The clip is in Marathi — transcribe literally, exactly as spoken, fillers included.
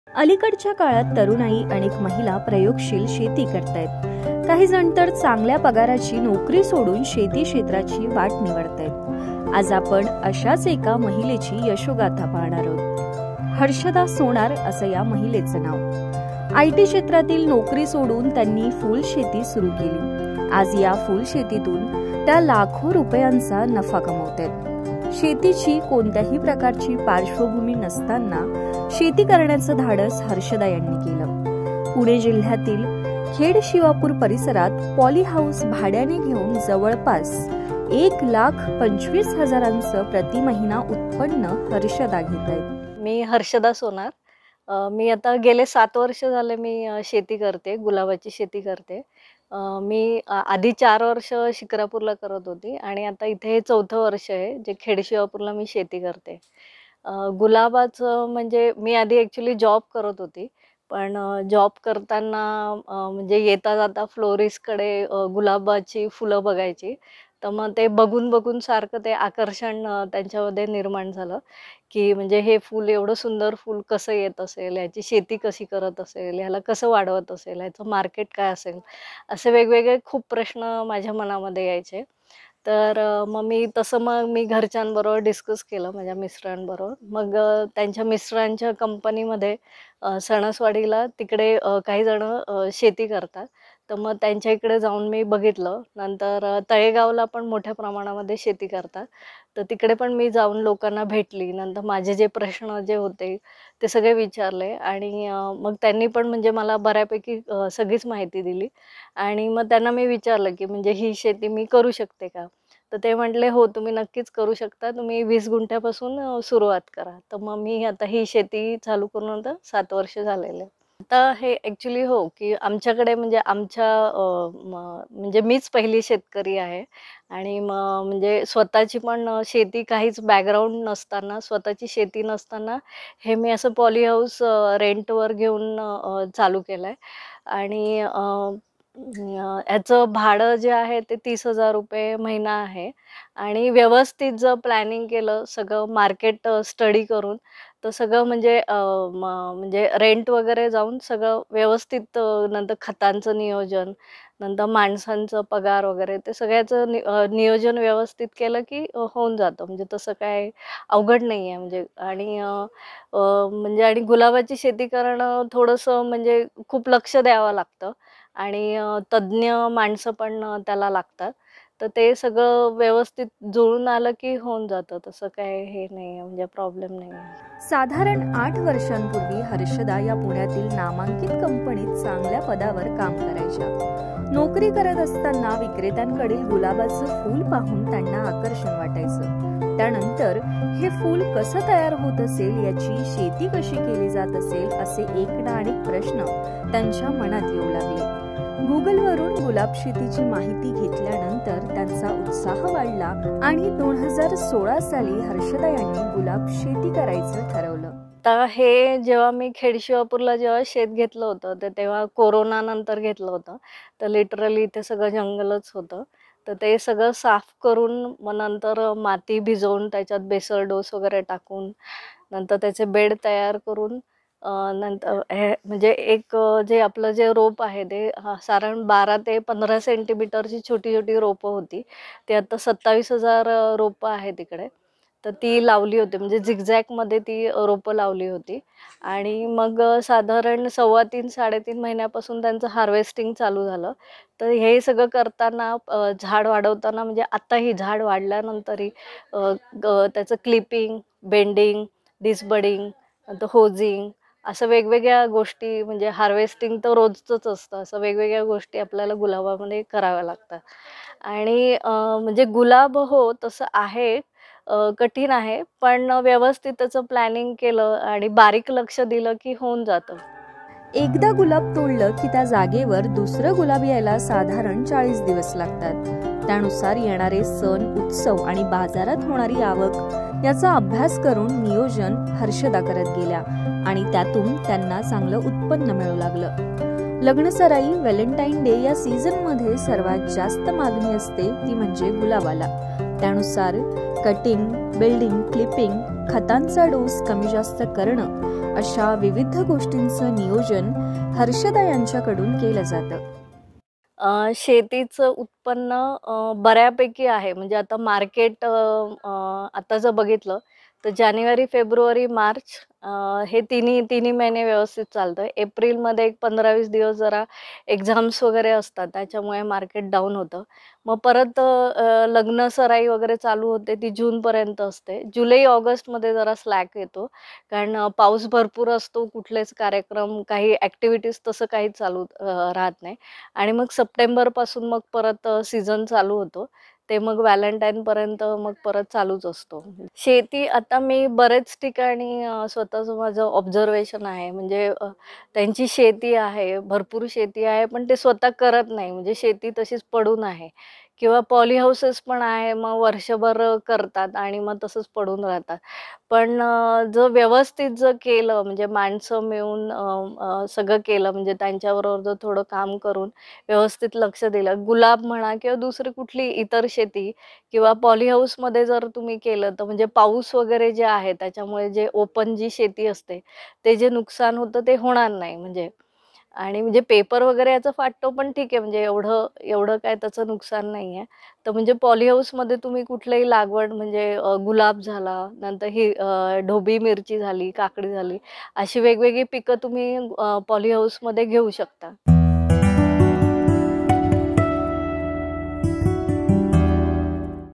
अलीकडच्या काळात तरुणाई अनेक महिला प्रयोगशील शेती करतायत। काही जण तर चांगल्या पगाराची नोकरी सोडून शेती क्षेत्राची वाट निवडतायत। आज आपण अशाच एका महिलेची यशोगाथा पाहणार आहोत। हर्षदा सोनार असं या महिलेचं नाव। आयटी क्षेत्रातील नोकरी सोडून त्यांनी फूल शेती सुरू केली। आज या फूल शेतीतून त्या लाखो रुपयांचा नफा कमवतात। शेतीची कोणत्याही प्रकारची पार्श्वभूमी नसताना शेती करण्याचं धाडस हर्षदा यांनी केलं। पुणे जिल्ह्यातील खेड शिवापूर परिसरात पॉली हाऊस भाड्याने घेऊन जवळपास एक लाख पंचवीस हजारांचं प्रति महिना उत्पन्न हर्षदा घेत आहेत। मी हर्षदा सोनार। मी आता गेले सात वर्ष झाले मी शेती करते, गुलाबाची शेती करते। मी आधी चार वर्ष शिक्रापूरला करत होती आणि आता इथे चौथं वर्ष आहे जे खेड शिवापूरला मी शेती करते। गुलाबाचं म्हणजे मी आधी ॲक्च्युली जॉब करत होती, पण जॉब करताना म्हणजे येता जाता फ्लोरिस्टकडे गुलाबाची फुलं बघायची, तर मग ते बघून बघून सारखं ते आकर्षण त्यांच्यामध्ये निर्माण झालं की म्हणजे हे फूल एवढं सुंदर फूल कसं येत असेल, याची शेती कशी करत असेल, ह्याला कसं वाढवत असेल, ह्याचं मार्केट काय असेल, असे वेगवेगळे खूप प्रश्न माझ्या मनामध्ये यायचे। तर मग मी तसं मग मी घरच्यांबरोबर डिस्कस केलं माझ्या मिस्टरांबरोबर। मग त्यांच्या मिस्टरांच्या कंपनीमध्ये सणसवाडीला तिकडे काही जण शेती करतात, तर मग त्यांच्या इकडे जाऊन मी बघितलं। नंतर तळेगावला पण मोठ्या प्रमाणामध्ये शेती करतात, तर तिकडे पण मी जाऊन लोकांना भेटली। नंतर माझे जे प्रश्न जे होते ते सगळे विचारले आणि मग त्यांनी पण म्हणजे मला बऱ्यापैकी सगळीच माहिती दिली। आणि मग त्यांना मी विचारलं की म्हणजे ही शेती मी करू शकते का? तर ते म्हटले हो तुम्ही नक्कीच करू शकता, तुम्ही वीस गुंठ्यापासून सुरुवात करा। तर मग मी आता ही शेती चालू करून आता सात वर्ष झालेले। आता हे ॲक्च्युली हो की आमच्याकडे म्हणजे आमच्या म्हणजे मीच पहिली शेतकरी आहे आणि मग म्हणजे स्वतःची पण शेती काहीच बॅकग्राऊंड नसताना, स्वतःची शेती नसताना हे मी असं पॉली हाऊस रेंटवर घेऊन चालू केलं आहे। आणि याचं भाडं जे आहे ते तीस हजार रुपये महिना आहे। आणि व्यवस्थित जर प्लॅनिंग केलं सगळं मार्केट स्टडी करून, तर सगळं म्हणजे म्हणजे रेंट वगैरे जाऊन सगळं व्यवस्थित, नंतर खतांचं नियोजन, नंतर माणसांचं पगार वगैरे ते सगळ्याचं नि नियोजन व्यवस्थित केलं की होऊन जातं। म्हणजे तसं काय अवघड नाही आहे म्हणजे। आणि म्हणजे आणि गुलाबाची शेती करणं थोडंसं म्हणजे खूप लक्ष द्यावं लागतं आणि तज्ज्ञ माणसं पण त्याला लागतात, तर ते सगळं व्यवस्थित जुळून आलं की होऊन जातं। तसं काय हे नाही आहे म्हणजे प्रॉब्लेम नाही आहे। साधारण आठ वर्षांपूर्वी हर्षदा या पुण्यातील नामांकित कंपनीत चांगल्या पदावर काम करायच्या। नोकरी करत असताना विक्रेत्यांकडील गुलाबाचं फूल पाहून त्यांना आकर्षण वाटायचं। त्यानंतर हे फूल कसं तयार होत असेल, याची शेती कशी केली जात असेल, असे एक ना अनेक प्रश्न त्यांच्या मनात येऊ लागले। गुगलवरून गुलाब शेतीची माहिती घेतल्यानंतर त्यांचा उत्साह वाढला आणि दोन हजार सोळा साली हर्षदा यांनी गुलाब शेती करायचं ठरवलं। आता हे जेव्हा मी खेड शिवापूरला जेव्हा शेत घेतलं होतं, तर तेव्हा कोरोना नंतर घेतलं होतं, तर लिटरली इथे सगळं जंगलच होतं। तर ते सगळं साफ करून मग नंतर माती भिजवून त्याच्यात बेसल डोस वगैरे टाकून नंतर त्याचे बेड तयार करून नंतर हे म्हणजे एक जे आपलं जे रोप आहे ते साधारण बारा ते पंधरा सेंटीमीटरची छोटी छोटी रोपं होती। ते आता सत्तावीस हजार रोपं आहे तिकडे, तर ती लावली होती म्हणजे झिगझॅगमध्ये ती रोपं लावली होती। आणि मग साधारण सव्वा तीन साडेतीन महिन्यापासून त्यांचं हार्वेस्टिंग चालू झालं। तर हे सगळं करताना झाड वाढवताना म्हणजे आत्ताही झाड वाढल्यानंतरही त्याचं क्लिपिंग, बेंडिंग, डिसबडिंग, नंतर होजिंग, असं वेगवेगळ्या गोष्टी म्हणजे हार्वेस्टिंग तर रोजचंच असतं, असं वेगवेगळ्या गोष्टी आपल्याला गुलाबामध्ये कराव्या लागतात। आणि म्हणजे गुलाब हो तसं आहे कठीण आहे, पण व्यवस्थित त्याचं प्लॅनिंग केलं आणि बारीक लक्ष दिलं की होऊन जातं। एकदा गुलाब तोडलं की त्या जागेवर दुसरं गुलाब यायला साधारण चाळीस दिवस लागतात। त्यानुसार येणारे सण, उत्सव आणि बाजारात होणारी आवक याचा अभ्यास करून नियोजन हर्षदा करत गेल्या आणि त्यातून त्यांना चांगलं उत्पन्न मिळू लागलं। लग्नसराई, व्हॅलेंटाईन डे या सीझन मध्ये सर्वात जास्त मागणी असते ती म्हणजे गुलाबाला। त्यानुसार कटिंग, बिल्डिंग, क्लिपिंग, खतांचा डोस कमी जास्त करणं अशा विविध गोष्टींचं नियोजन हर्षदा यांच्याकडून केलं जातं. अ, शेतीचं उत्पन्न अ, बऱ्यापैकी आहे. म्हणजे आता मार्केट अ, अ, आता जर बघितलं तर जानेवारी, फेब्रुवारी, मार्च अ, हे तिन्ही तिन्ही महिने व्यवस्थित चालतं. एप्रिलमध्ये एक पंधरा वीस दिवस जरा एक्झाम्स वगैरे असतात, त्याच्यामुळे मार्केट डाऊन होतं. मग परत अ, लग्न सराई वगैरे चालू होते, ती जूनपर्यंत असते. जुलै, ऑगस्टमध्ये जरा स्लॅक येतो, कारण अ, पाऊस भरपूर असतो, कुठलेच कार्यक्रम, काही ॲक्टिव्हिटीज तसं काहीच चालू अ, राहत नाही. आणि मग सप्टेंबरपासून मग परत अ, सीझन चालू होतो. ते मग व्हॅलेंटाईनपर्यंत मग परत चालूच असतो. शेती आता मी बरेच ठिकाणी अ, स्वतःचं माझं ऑब्झर्वेशन आहे. म्हणजे अ, त्यांची शेती आहे, भरपूर शेती आहे, पण ते स्वतः करत नाही. म्हणजे शेती तशीच पडून आहे किंवा पॉली हाऊसेस पण आहे, मग वर्षभर करतात आणि मग तसंच पडून राहतात. पण अ, जर व्यवस्थित जर केलं म्हणजे माणसं मिळून अ, अ, सगळं केलं म्हणजे त्यांच्याबरोबर जर थोडं काम करून व्यवस्थित लक्ष दिलं, गुलाब म्हणा किंवा दुसरी कुठली इतर शेती किंवा पॉली हाऊसमध्ये जर तुम्ही केलं तर म्हणजे पाऊस वगैरे जे आहे त्याच्यामुळे जे ओपन जी शेती असते, ते जे नुकसान होतं ते होणार नाही म्हणजे. आणि म्हणजे पेपर वगैरे याचं फाटतो पण ठीक आहे, म्हणजे एवढं एवढं काय त्याचं नुकसान नाही आहे. तर म्हणजे पॉली हाऊसमध्ये तुम्ही कुठलीही लागवड म्हणजे अ, गुलाब झाला, नंतर ही अ, ढोबळी मिरची झाली, काकडी झाली, अशी वेगवेगळी पिकं तुम्ही अ, पॉली हाऊसमध्ये घेऊ शकता.